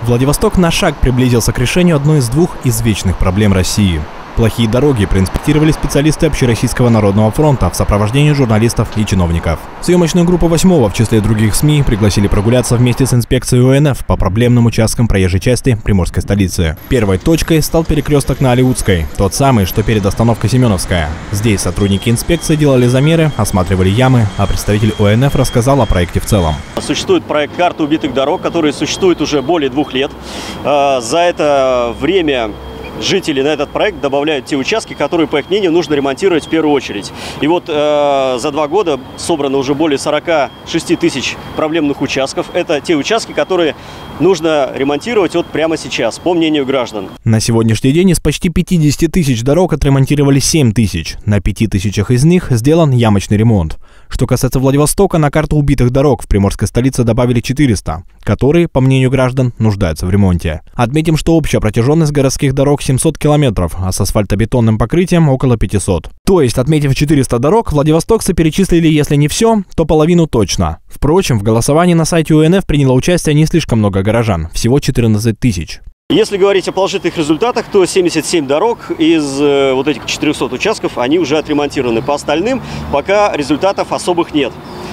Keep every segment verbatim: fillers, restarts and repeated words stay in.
Владивосток на шаг приблизился к решению одной из двух извечных проблем России. Плохие дороги проинспектировали специалисты Общероссийского народного фронта в сопровождении журналистов и чиновников. Съемочную группу восьмого в числе других СМИ пригласили прогуляться вместе с инспекцией ОНФ по проблемным участкам проезжей части приморской столицы. Первой точкой стал перекресток на Алиутской, тот самый, что перед остановкой Семеновская. Здесь сотрудники инспекции делали замеры, осматривали ямы, а представитель ОНФ рассказал о проекте в целом. Существует проект карты убитых дорог, который существует уже более двух лет. За это время жители на этот проект добавляют те участки, которые, по их мнению, нужно ремонтировать в первую очередь. И вот э, за два года собрано уже более сорока шести тысяч проблемных участков. Это те участки, которые нужно ремонтировать вот прямо сейчас, по мнению граждан. На сегодняшний день из почти пятидесяти тысяч дорог отремонтировали семь тысяч. На пяти тысячах из них сделан ямочный ремонт. Что касается Владивостока, на карту убитых дорог в приморской столице добавили четыреста, которые, по мнению граждан, нуждаются в ремонте. Отметим, что общая протяженность городских дорог семьсот километров, а с асфальтобетонным покрытием около пятисот. То есть, отметив четыреста дорог, владивостокцы перечислили, если не все, то половину точно. Впрочем, в голосовании на сайте ОНФ приняло участие не слишком много горожан, всего четырнадцать тысяч. Если говорить о положительных результатах, то семьдесят семь дорог из э, вот этих четырёхсот участков, они уже отремонтированы. По остальным пока результатов особых нет.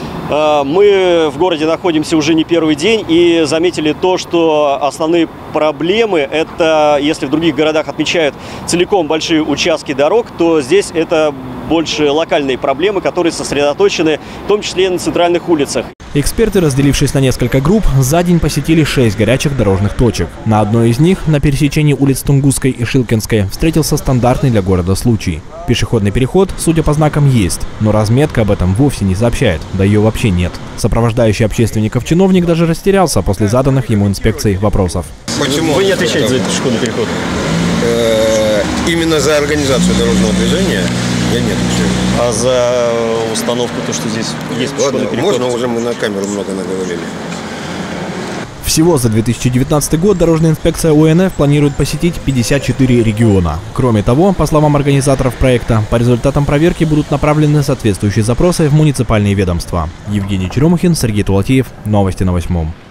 Э, мы в городе находимся уже не первый день и заметили то, что основные проблемы, это если в других городах отмечают целиком большие участки дорог, то здесь это больше локальные проблемы, которые сосредоточены в том числе и на центральных улицах. Эксперты, разделившись на несколько групп, за день посетили шесть горячих дорожных точек. На одной из них, на пересечении улиц Тунгусской и Шилкинской, встретился стандартный для города случай. Пешеходный переход, судя по знакам, есть, но разметка об этом вовсе не сообщает, да ее вообще нет. Сопровождающий общественников чиновник даже растерялся после заданных ему инспекцией вопросов. Почему? Вы не отвечаете за этот пешеходный переход? Именно за организацию дорожного движения я не отвечаю. А за установку, то, что здесь есть пешеходный переход? Можно, уже мы на камеру много наговорили. Всего за две тысячи девятнадцатый год дорожная инспекция ОНФ планирует посетить пятьдесят четыре региона. Кроме того, по словам организаторов проекта, по результатам проверки будут направлены соответствующие запросы в муниципальные ведомства. Евгений Черемухин, Сергей Тулатеев. Новости на восьмом.